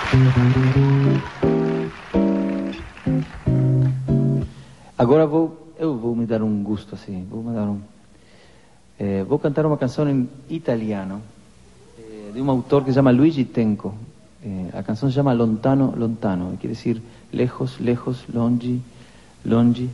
Agora eu vou me dar um gosto assim, vou cantar uma canção em italiano de um autor que se chama Luigi Tenco. A canção se chama Lontano, Lontano, que quer dizer lejos, lejos, longe, longe.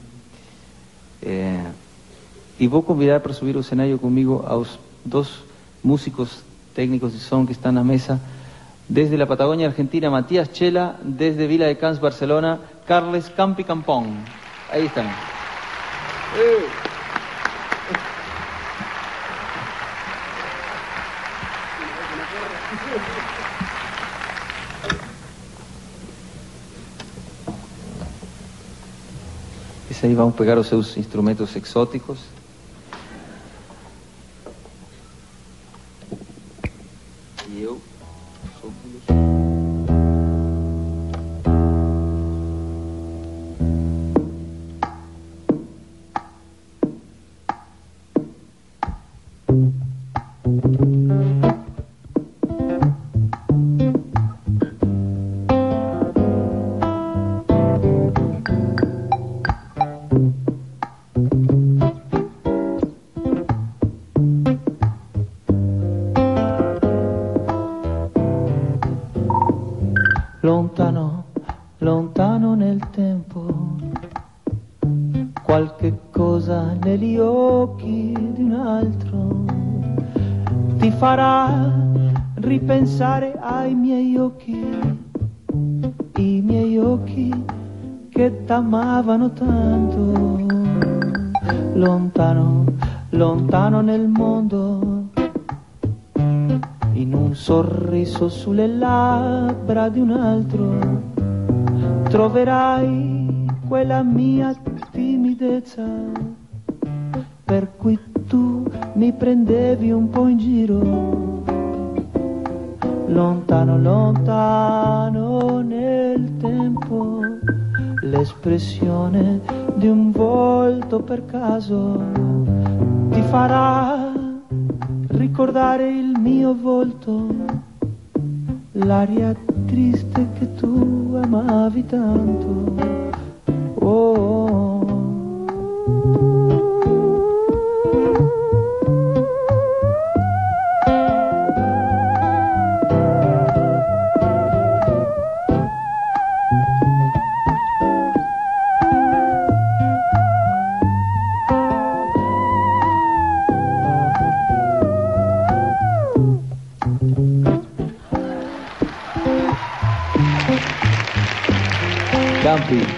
E vou convidar para subir ao cenário comigo aos dois músicos técnicos de som que estão na mesa, desde la Patagonia Argentina, Matías Chela, desde Vila de Cans, Barcelona, Carles Campi Campón. Ahí están. Esse aí vão pegar os seus instrumentos exóticos. E eu sopro-los. Lontano, lontano nel tempo, qualche cosa negli occhi di un altro ti farà ripensare ai miei occhi, i miei occhi che t'amavano tanto. Lontano, lontano nel mondo, in un sorriso sulle labbra di un altro troverai quella mia timidezza per cui tu mi prendevi un po' in giro. Lontano, lontano nel tempo, l'espressione di un volto per caso ti farà ricordare il mio volto, l'aria triste che tu amavi tanto. Oh, oh. Campi.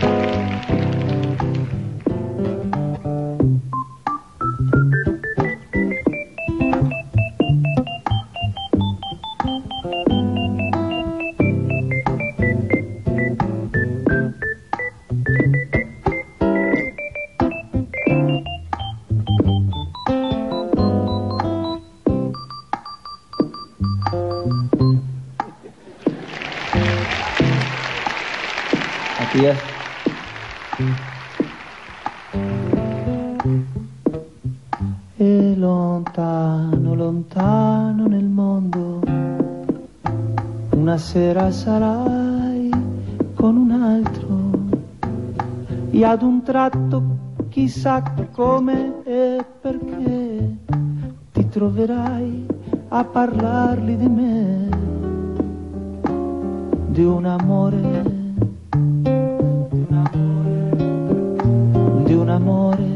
Matías. E lontano, lontano nel mondo, una sera sarai con un altro, e ad un tratto chissà come e perché ti troverai a parlargli di me, di un amore, di un amore